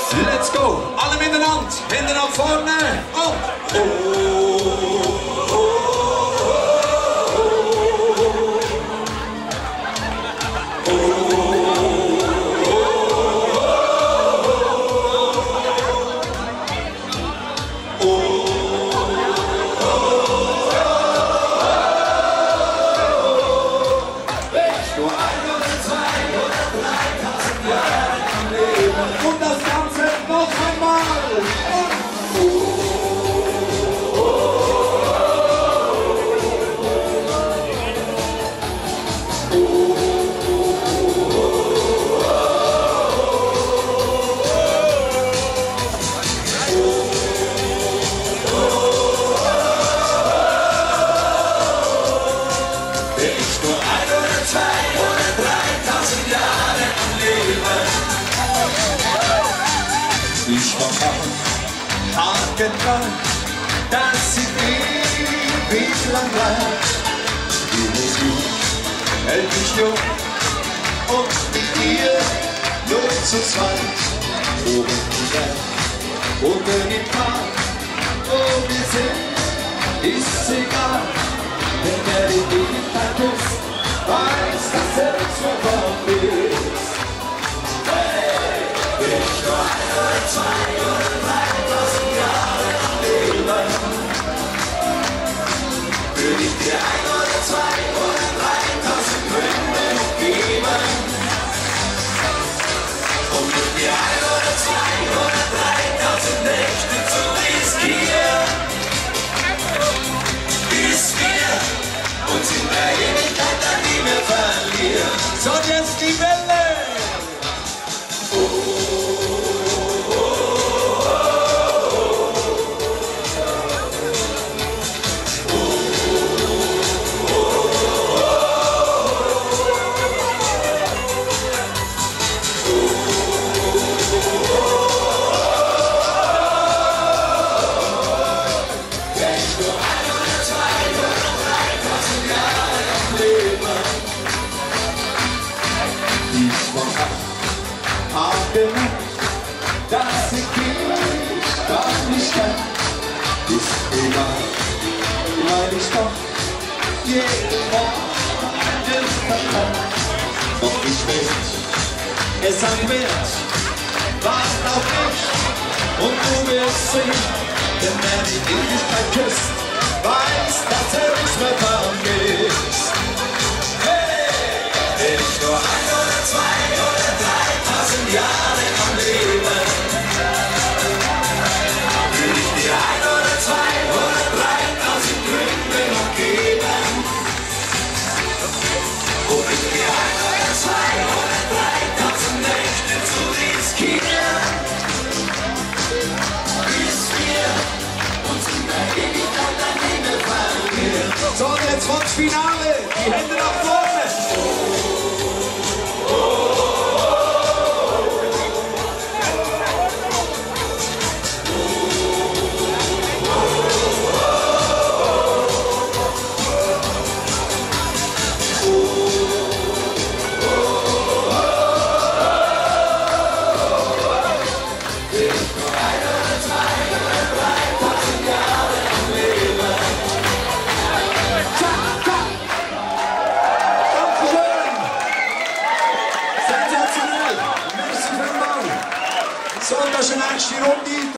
Let's go! Alle miteinander! Hände nach vorne! Und... Und das Ganze noch einmal! Nicht nur 1 oder 2 oder 3000 Jahre am Leben. Ich war Haken dran, das sieht ewig lang bleibt. Die Musik hält mich jung und mit dir nur zu zweit. Oben im Berg, unten im Park, wo wir sind, ist's egal. Wenn wer die Ewigkeit ist, weiß, dass er nichts mehr von mir ist. Hey, nicht nur 1 oder 2 oder 3000 Jahre am Leben. Würde ich dir 1 oder 2 oder 3000 Gründe geben, um mit dir 1 oder 2 oder 3000 Nächte zu riskieren, bis wir uns in der Ewigkeit dann nie mehr verlieren. So, jetzt die Welle! Ich war abgemerkt, dass ich dich doch nicht kann. Ist egal, weil ich doch jeden Morgen vertraut. Doch ich will es an Wert, wart auf mich und du wirst sehen. Denn wer die Ewigkeit küsst, weiß, dass er nichts mehr vergisst. Nicht nur 1 oder 2 oder 3000 Jahre am Leben. Will ich dir 1 oder 2 oder 3000 Gründe noch geben, um mit dir 1 oder 2 oder 3000 Nächte zu riskieren, bis wir uns in der Ewigkeit ein Himmel verlieren. So, und jetzt kommt Finale, die Hände nach vorne. So, und das ist die nächste Runde.